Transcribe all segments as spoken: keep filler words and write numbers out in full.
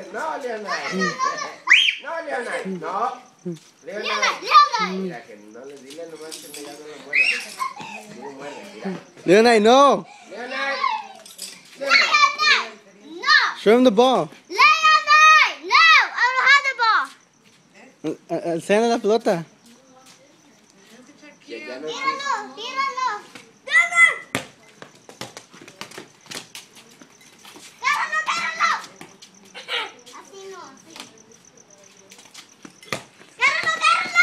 No, Leonard. No, Leonard. No. Leonard. Mira, que no le dile nomás que me ya no lo muerda. No lo muerde, mira. Leonard, no. Leonard. Leonard. No. Show him the ball. Leonard. No. I don't have the ball. Enseña la pelota. Ya no Tíralo, tíralo. Leonard. Cárralo, cárralo. Así no, así. Cárralo, cárralo.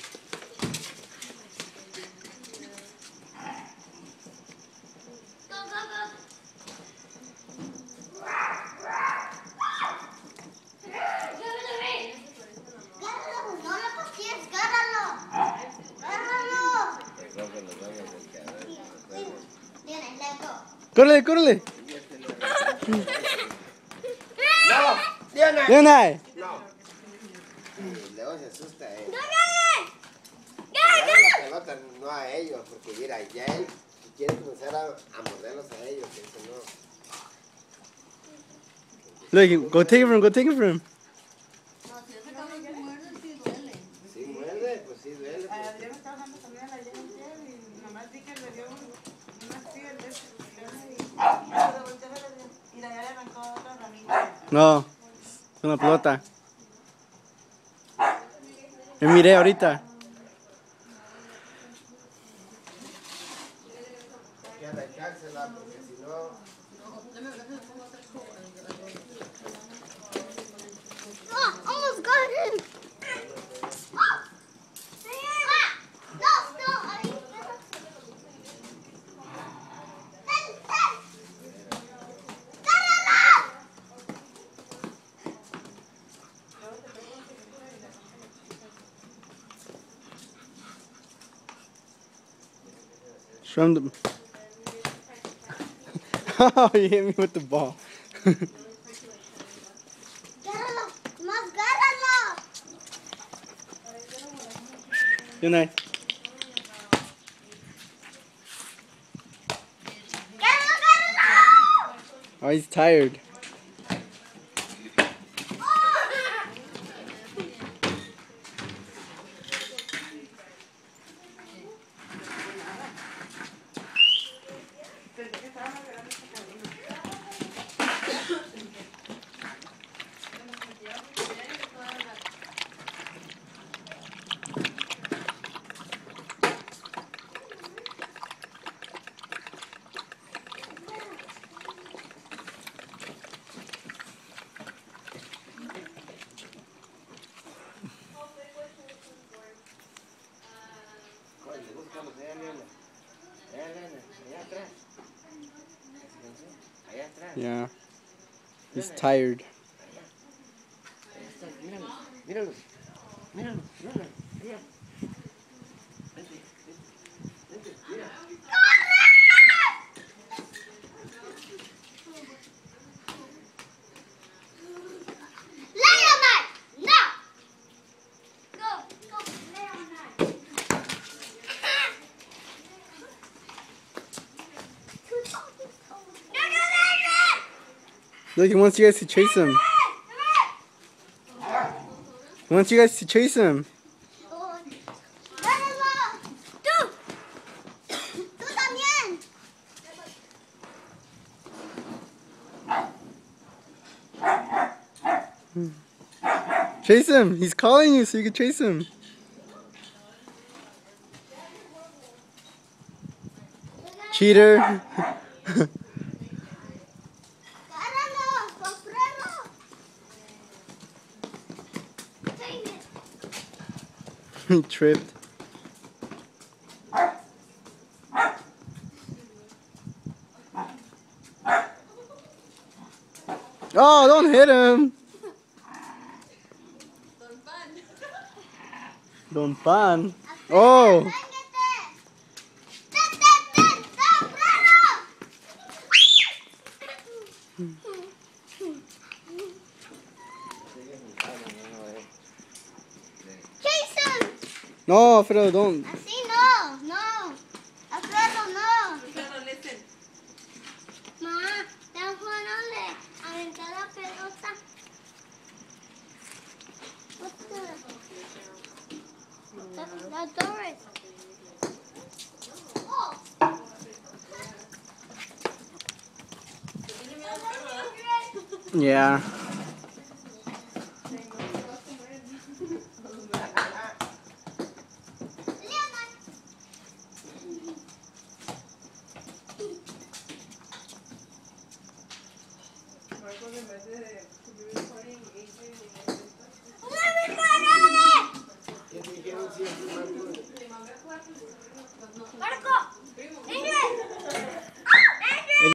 Go, go, go. Cárralo, no lo pasees, cárralo. Cárralo. Viene, let go. Córrele, córrele. No, Leonard. Leonard. No. Luego se asusta él. ¡Leonard! La pelota no a ellos, porque mira, ya él quiere comenzar a, a morderlos a ellos, que eso no. Look, go take it from him, go take it from him. Sí muerde, pues sí duele. Pues. Adrián está bajando también a la llena ayer y nomás vi que le dio un, una espiga de ese y se volteó a ver y de allá le arrancó otra ramita. No, es una pelota. Me miré ahorita. Hay que arrancársela, porque si no... Oh, almost got him. Oh. Ah, no, no, ahí. Ten, ten. ¡Cárralo! Show him the... Oh, you hit me with the ball. Cárralo, más cárralo. Good night. Cárralo, cárralo. Oh, he's tired. Yeah. He's tired. Míralo, míralo, míralo, míralo, míralo. Vente, vente, vente, mira. Leonard, no. Go, go, Leonard. Look, he wants you guys to chase him. He wants you guys to chase him. Tú. Tú también. Chase him. He's calling you so you can chase him. Cheater. Cárralo, compralo. Take it. He tripped. Oh, don't hit him. Don Pan. Oh. Ten, ten, ten, compralo. Chase him. No, Alfredo, don't. Así no, no. Alfredo, no. Alfredo, listen. Ma, están jugando a aventar la pelota. Yeah. ¿Qué te dijeron si es tu mamá? Marco, Ingrid.